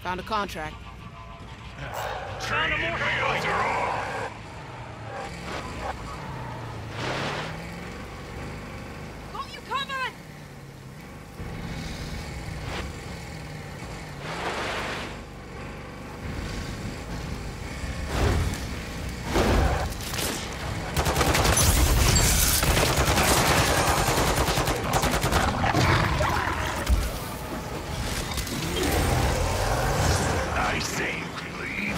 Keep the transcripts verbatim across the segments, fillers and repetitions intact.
Found a contract. Treated me like they're all. Got you covered! I say you can leave.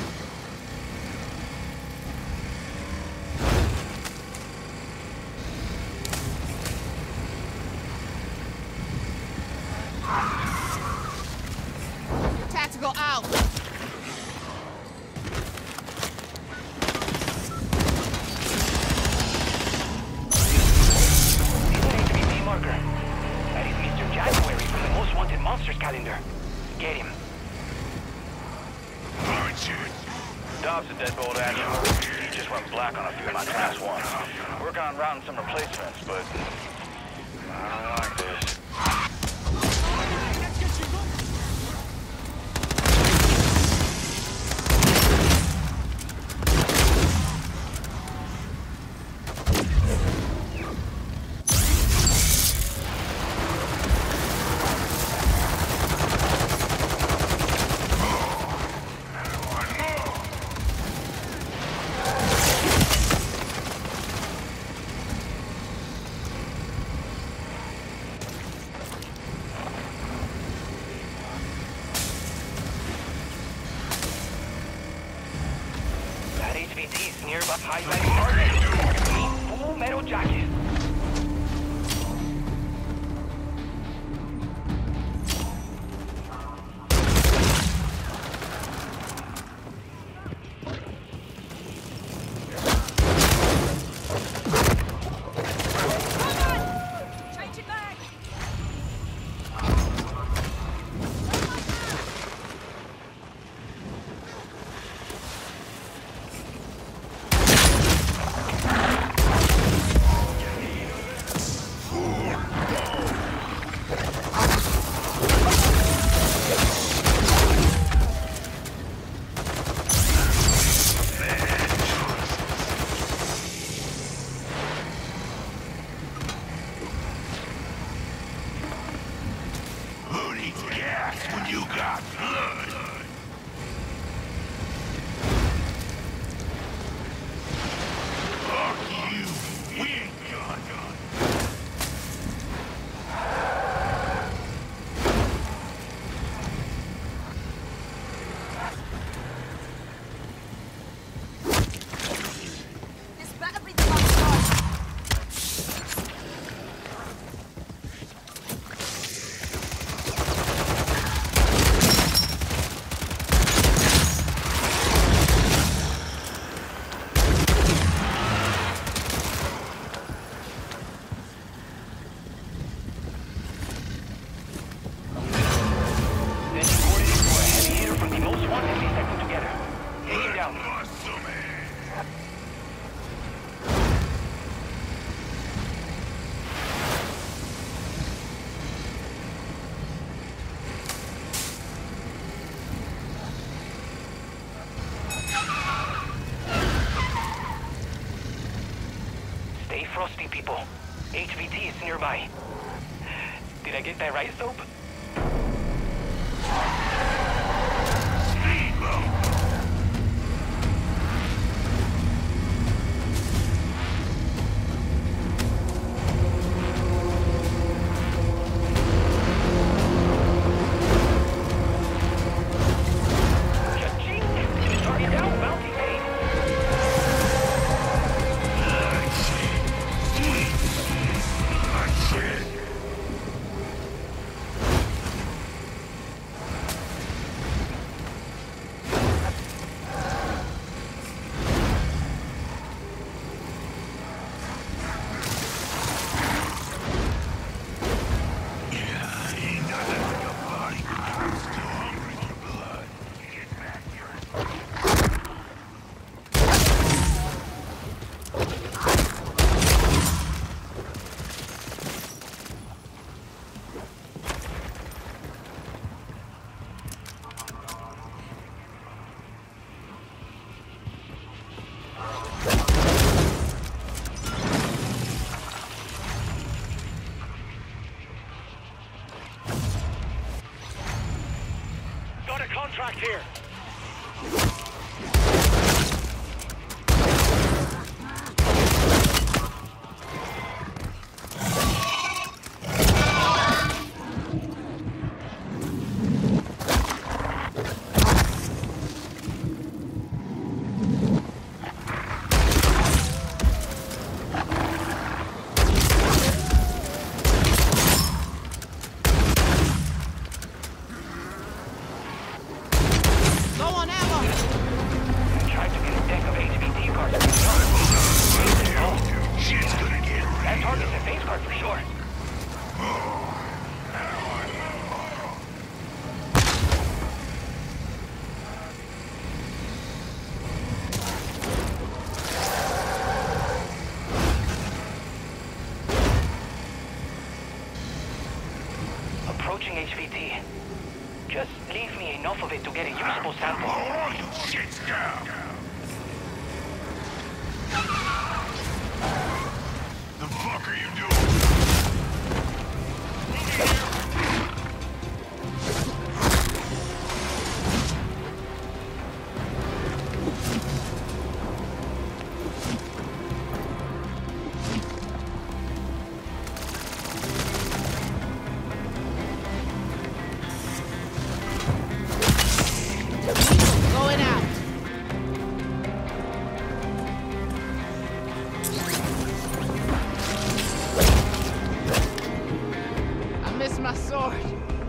Tactical out. H V P marker. That is Mister January from the Most Wanted Monsters calendar. Get him. Aren't you? Dobbs a deadbolt action. He just went black on a few of my class ones. Working on routing some replacements, but I don't like this. That H V T is nearby high-value target. Need full metal jacket. Change it back! Who needs gas when you got blood? Fuck you. We ain't got gun. This better be the last one. Then he boarded into a heavy hitter from the Most Wanted we second together. Take him down. Muscle man. Stay frosty, people. H V T is nearby. Did I get that right, Soap? Cha-ching! Target down, bounty paid. Shit. Contract here. Low on ammo. Tried to get a deck of H V T cards. Shit's gonna get That target's a face card for sure. Approaching H V T. Just leave me enough of it to get a usable sample. All you shit's down. The fuck are you doing? Going out. I missed my sword.